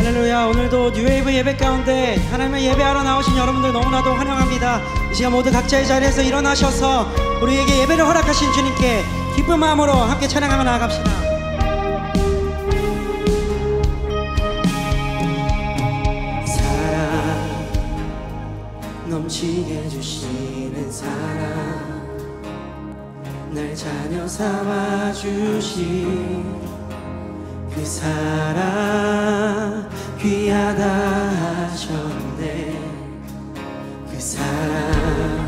할렐루야. 오늘도 뉴웨이브 예배 가운데 하나님의 예배하러 나오신 여러분들 너무나도 환영합니다. 이 시간 모두 각자의 자리에서 일어나셔서 우리에게 예배를 허락하신 주님께 기쁜 마음으로 함께 찬양하며 나아갑시다. 사랑 넘치게 주시는 사랑, 날 자녀 삼아주신 그 사랑 귀하다 하셨네. 그 사랑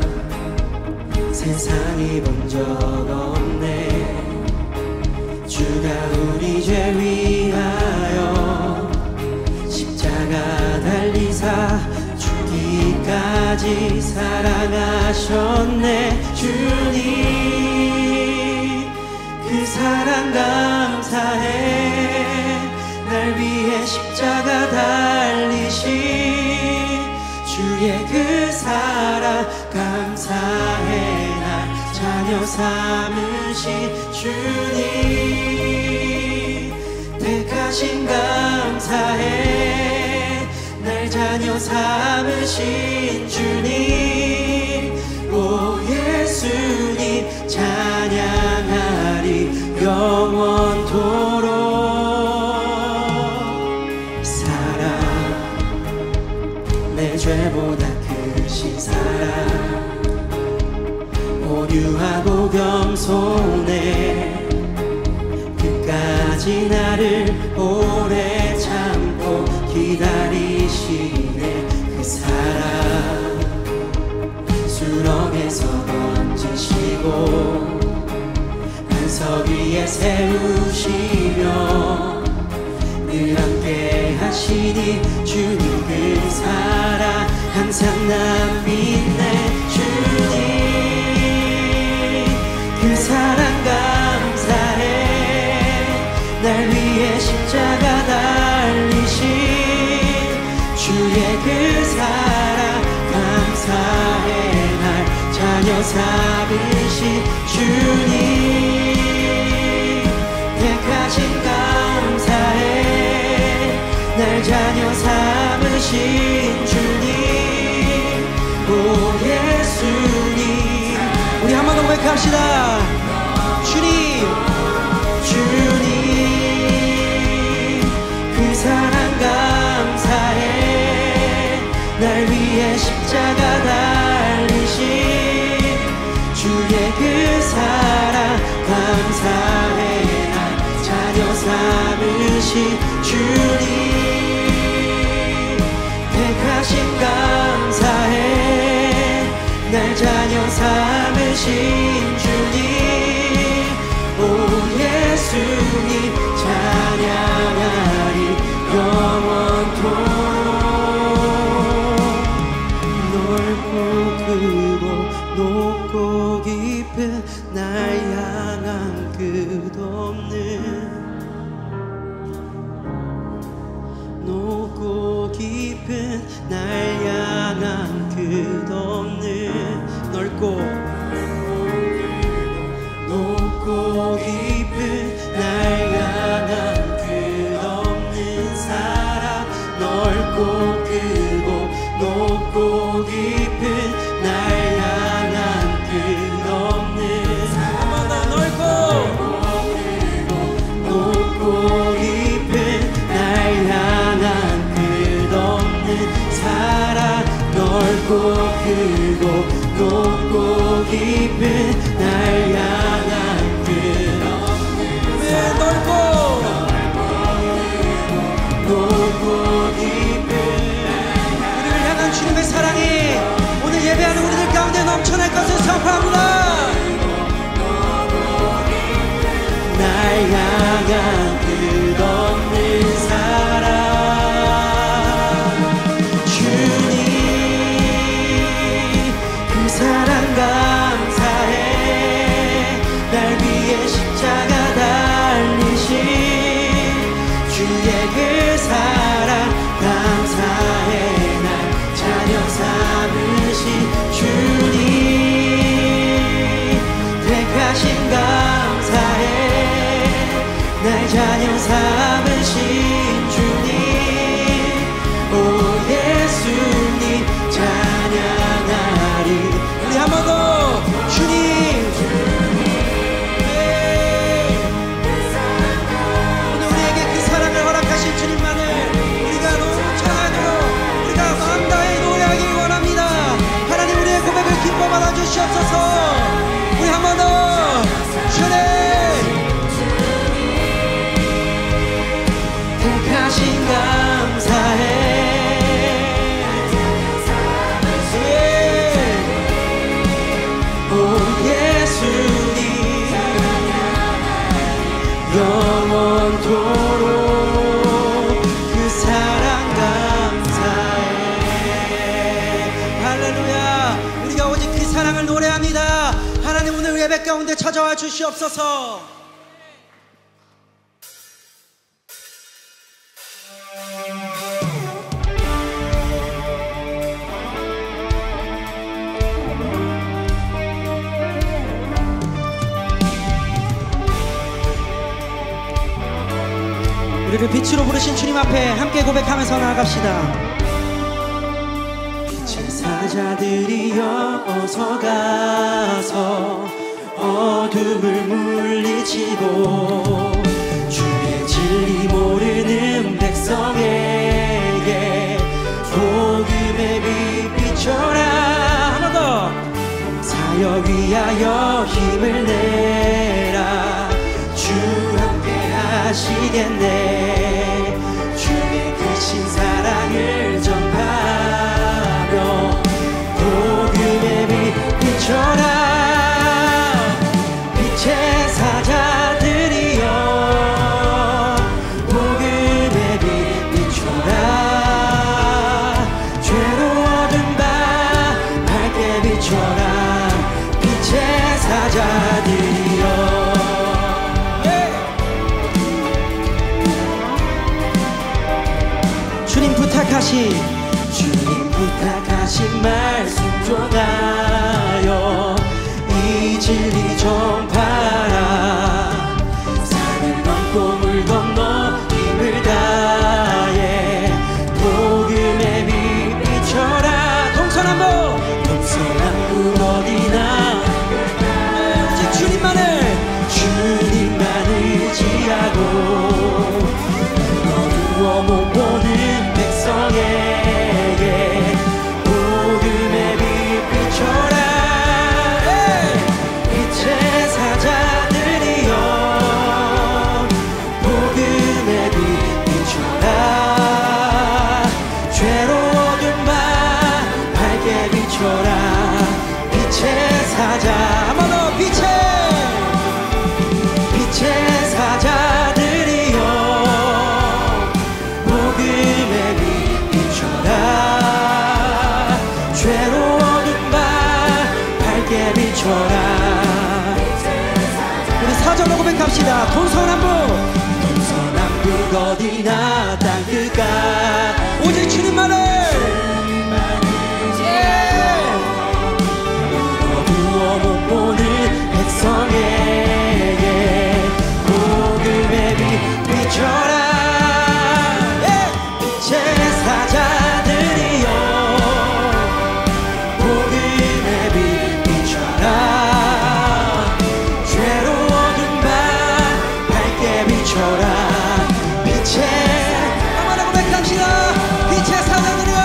세상이 본 적 없네. 주가 우리 죄 위하여 십자가 달리사 죽기까지 사랑하셨네. 주님 그 사랑 감사해. 날 위해 십자가 달리신 주의 그 사랑 감사해. 날 자녀 삼으신 주님 택하신 감사해. 날 자녀 삼으신 주님, 오 예수님 찬양하리 영원토록. 내 죄보다 크신 사랑, 온유하고 겸손해. 끝까지 나를 오래 참고 기다리시네. 그 사랑 수렁에서 던지시고 반석 위에 세우시며 늘 함께 하시니 주님 그 사랑 항상 난 믿네. 주님 그 사랑 감사해. 날 위해 십자가 달리신 주의 그 사랑 감사해. 날 자녀 삼으신 주님 택하신 감사해. 날 자녀 삼으신 주님, 오 예수님. 우리 한 번 더 고백합시다. 주님 그 사랑 감사해. 날 위해 십자가 달리신 주의 그 사랑 감사해. 날 자녀 삼으신 주님 택하신 감사해. 날 자녀 삼으신 주님, 오 예수님 찬양하리 영원토록. 넓고 크고 높고 깊은 날 향한 끝없는, 높고 깊은 날 향한 끝없는, 넓고 깊은 날 향한 끝없는 사랑, 넓고 크고 높고 깊은 날 향한 끝없는 사랑, 넓고 깊은 날 향한 끝없는 사랑, 넓고 크고 높고 깊은 날 향한 끝없는 사랑, 높고 깊은 우리를 향한 주님의 사랑이 오늘 예배하는 우리들 가운데 넘쳐날 것을 선포합니다. 날 향한 끝없는 사랑, 주님 그 사랑 감사해. 날 위해 십자가 달리신 주의 그 사랑 감사해. 날 자녀 삼으신 주님 택하신 감사해. 날 자녀 삼으신 주님, 영원토록 그 사랑 감사해. 할렐루야. 우리가 오직 그 사랑을 노래합니다. 하나님 오늘 예배 가운데 찾아와 주시옵소서. 우리를 빛으로 부르신 주님 앞에 함께 고백하면서 나아갑시다. 빛의 사자들이여 어서 가서 어둠을 물리치고 주의 진리 모르는 백성에게 복음의 빛 비춰라. 하나 더. 사역 위하여 힘을 내라. 주 함께 하시겠네. 주의 크신 사랑을 전하며 복음의 빛 비춰라. 빛의 사자들이여 복음의 빛 비춰라. 죄로 어두운 밤 밝게 비춰라. 빛의 사자들이여. 주님 부탁하신 말씀 전하여 이 진리 전파라. 산을 넘고 물 건너 힘을 다해 복음의 빛 비춰라. 동서남북 어디나 오직 주님만을 의지하고 어두워 못 보는 백성에게 복음의 빛 비춰라. 빛의 사자들이여 복음의 빛 비춰라. 죄로 어두운 밤 밝게 비춰라. 빛의 사자. 한 번 더. 빛의 사자들이여 복음의 빛 비춰라. 죄로 어두운 밤 밝게 비춰라. 우리 사절로 고백합시다. 동서남북 어디나 땅끝까지 오직 주님만을 어두워 못 보는 백성에게 복음의 빛 비춰라. 빛의 사자들이여 복음의 빛 비춰라. 죄로 어두운 밤 밝게 비춰라. 빛의 한번 고백합시다. 빛의 사자들이여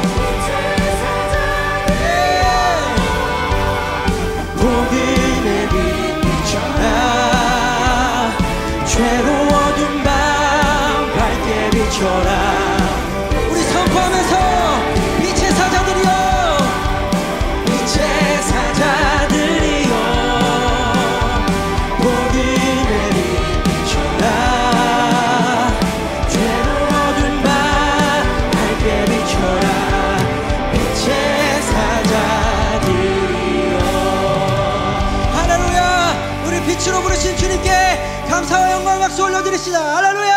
복음의 빛 비춰라. 죄로 어두운 밤 밝게 비춰라. 우리 선포하면서 빛의 사자들이여 빛의 사자들이여 복음의 빛 비춰라. 죄로 어두운 밤 밝게 비춰라. 빛의 사자들이여. 할렐루야. 우리 빛으로 부르신 주님께 감사와 영광 박수 올려드립시다. 할렐루야.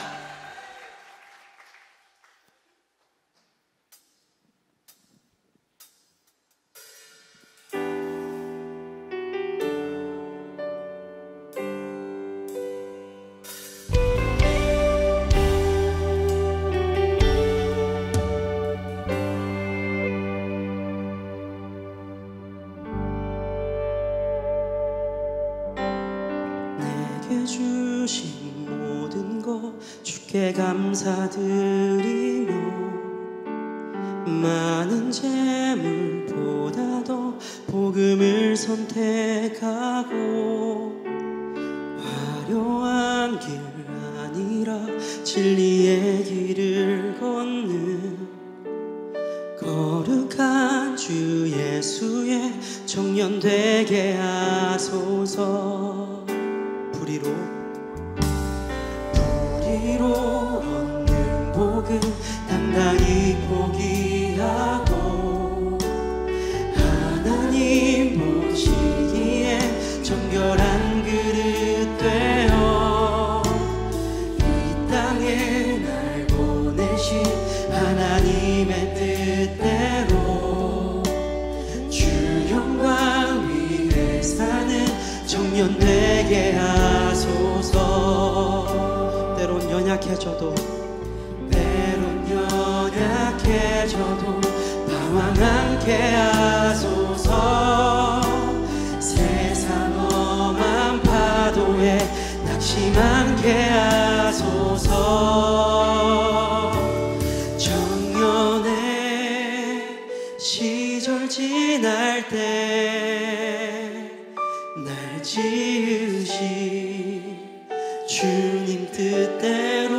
주신 모든 것 주께 감사드리며 많은 재물보다도 복음을 선택하고 화려한 길 아니라 진리의 길을 걷는 거룩한 주 예수의 청년 되게 하소서. 불의로 연약해져도 때론 연약해져도 방황 않게 하소서. 세상 험한 파도에 낙심 않게 하소서. 청년의 시절 지날 때 날 지으신 주님 뜻대로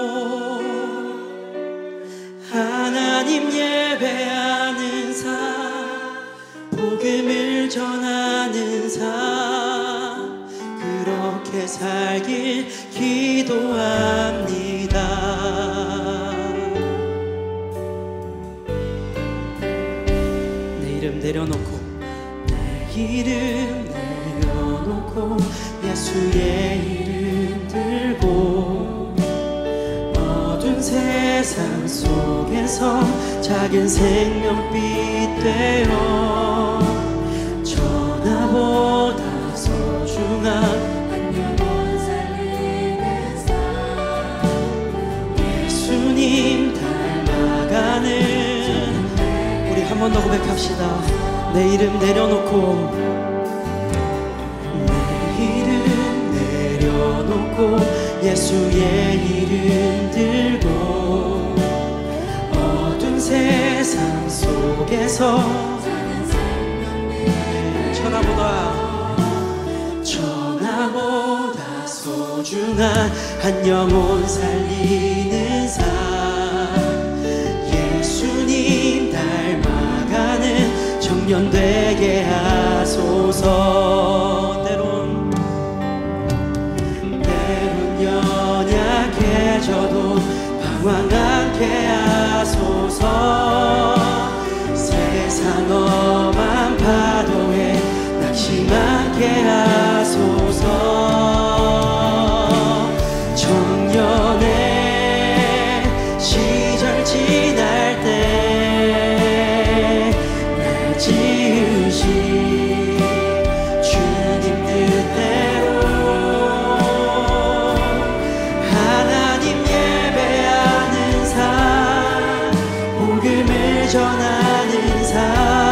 하나님 예배하는 삶, 복음을 전하는 삶, 그렇게 살길 기도합니다. 내 이름 내려놓고, 내 이름 내려놓고 예수의 이름 들고 어두운 세상 속에서 작은 생명빛 되어 전하보다 소중한 한 영혼 살리는 삶, 예수님 닮아가는. 우리 한 번 더 고백합시다. 내 이름 내려놓고, 내 이름 내려놓고 예수의 이름 들고 어두운 세상 속에서 전하보다 소중한 한 영혼 살리는 삶, 예수님 닮아가는 청년 되게 하소서. 때론 연약해져도 방황 않게 하소서. 세상 험한 파도에 낙심 않게 하소서. 청년의 시절 지날 때 날 지으신 주님 뜻대로 하나님 예배하는 삶, 복음을 전하는 삶,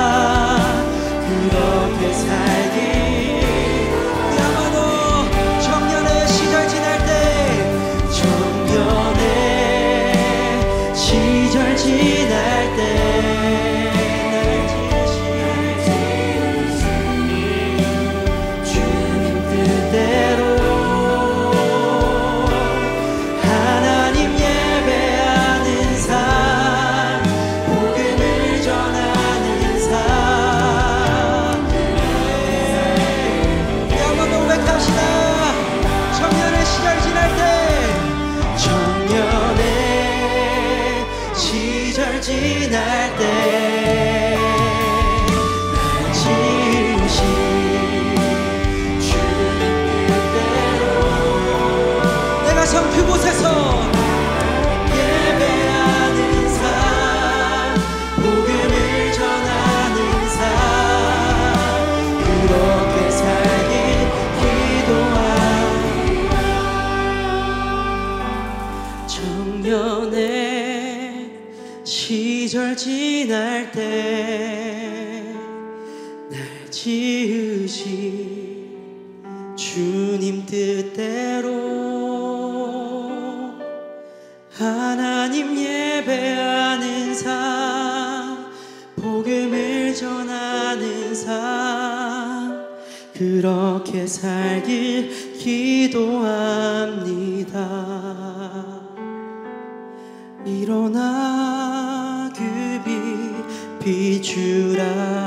그렇게 살길. 아마도 청년의 시절 지날 때, 청년의 시절 지날 때 나를 지으신 주님 뜻대로 하나님 예배하는 삶, 복음을 전하는 삶. 우리 한번 더 고백합시다. 청년의 시절 지날 때, 청년의 시절 지날 때 날 지으신 주님 뜻대로 내가 선 그곳에서 예배하는 삶, 복음을 전하는 삶, 그렇게 살길 기도합니다. 청년의 시절 지날 때 날 지으신 주님 뜻대로 하나님 예배하는 삶, 복음을 전하는 삶, 그렇게 살길 기도합니다. 일어나 그 빛 비추라.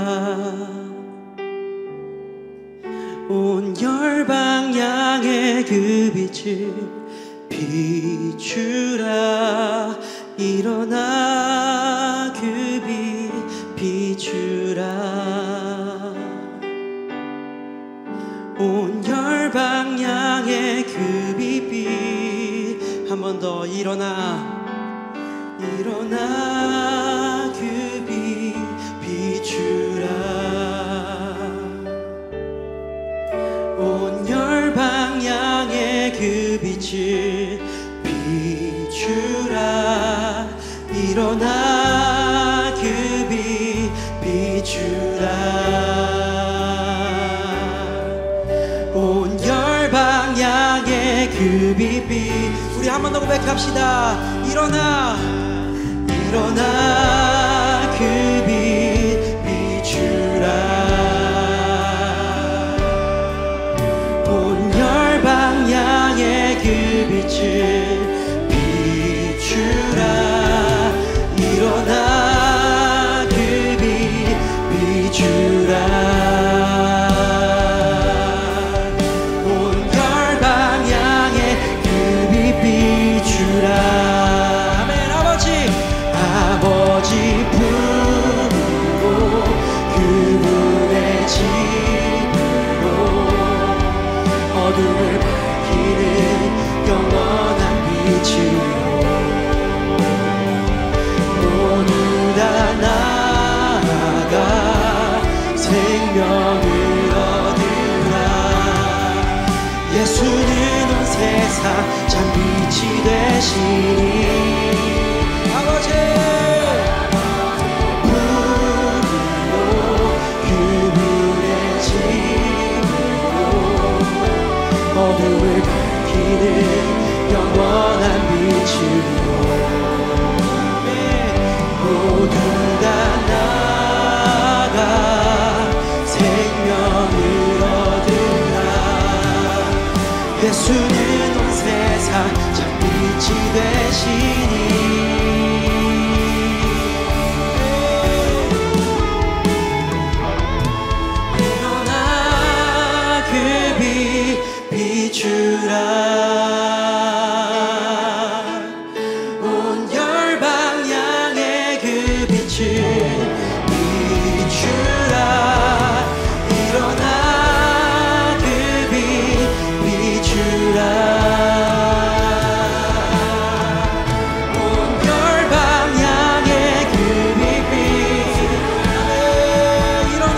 온 열방향의 그 빛을 비추라. 일어나 그 빛 비추라. 온 열방향의 그 빛. 한 번 더. 일어나 그 빛 비추라. 온 열방향의 그 빛을 비추라 일어나 그 빛 비추라 온 열방향에 그 빛 우리 한 번 더 고백합시다. 일어나 그 빛 비추라 온 열방향에 그 빛을 비추라 일어나 그 빛 비추라 온 열방향에 그 빛 비추라 아멘. 아버지 품으로 그분의 집으로 어둠을 밝히는 영원한 빛으로 모두 다 나아가 생명을 얻으라 예수는 온 세상 참 빛이 되시니 아버지 품으로 그분의 집으로 어둠을 밝히는 영원한 빛으로 모두 다 나아가 생명을 얻으라 예수는 온 세상 참 빛이 되시니 일어나 그 빛 비추라 온 열방향에 그 빛을 비추라 일어나 그 빛 비추라 온 열방향에 그 빛 일어나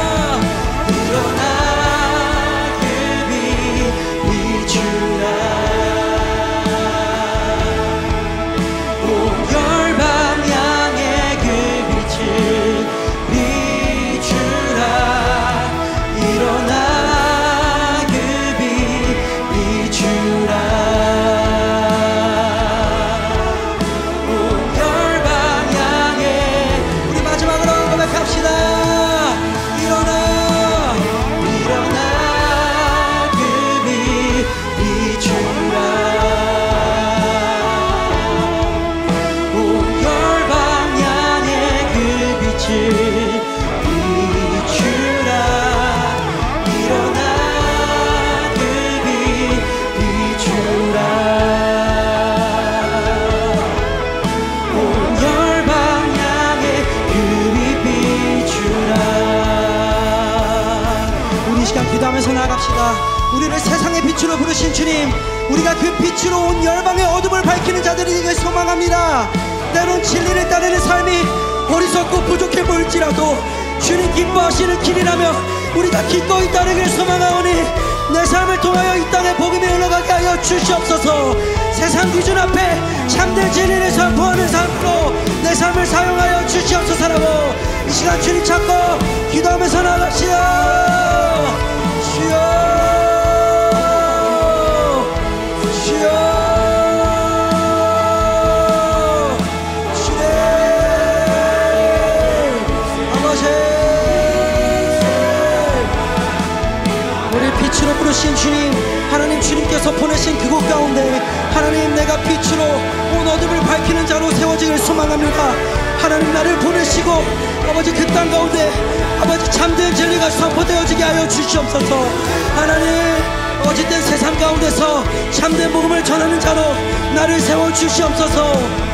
그 빛 비추라 온 열방향에 그 빛을 비추라 일어나 그 빛 비추라 온 열방향에 우리 마지막으로 고백합시다. 일어나 그 빛 비추라 온 열방향에 그 빛을 비추라 일어나 그 빛 비추라 온 열방향에 그 빛 비추라 우리 시간 기도하면서 나아갑시다. 우리를 세상의 빛으로 부르신 주님 우리가 그 빛으로 온 열방의 어둠을 밝히는 자들이 되길 소망합니다. 때론 진리를 따르는 삶이 어리석고 부족해 보일지라도 주님 기뻐하시는 길이라며 우리가 기꺼이 따르기를 소망하오니 내 삶을 통하여 이 땅에 복음이 흘러가게 하여 주시옵소서. 세상 기준 앞에 참된 진리를 선포하는 삶으로 내 삶을 사용하여 주시옵소서라고 이 시간 주님 찾고 기도하면서 나갑시다. 주여 빛으로 부르신 주님 하나님 주님께서 보내신 그곳 가운데 하나님 내가 빛으로 온 어둠을 밝히는 자로 세워지길 소망합니다. 하나님 나를 보내시고 아버지 그 땅 가운데 아버지 참된 진리가 선포되어지게 하여 주시옵소서. 하나님 어짓된 세상 가운데서 참된 복음을 전하는 자로 나를 세워주시옵소서.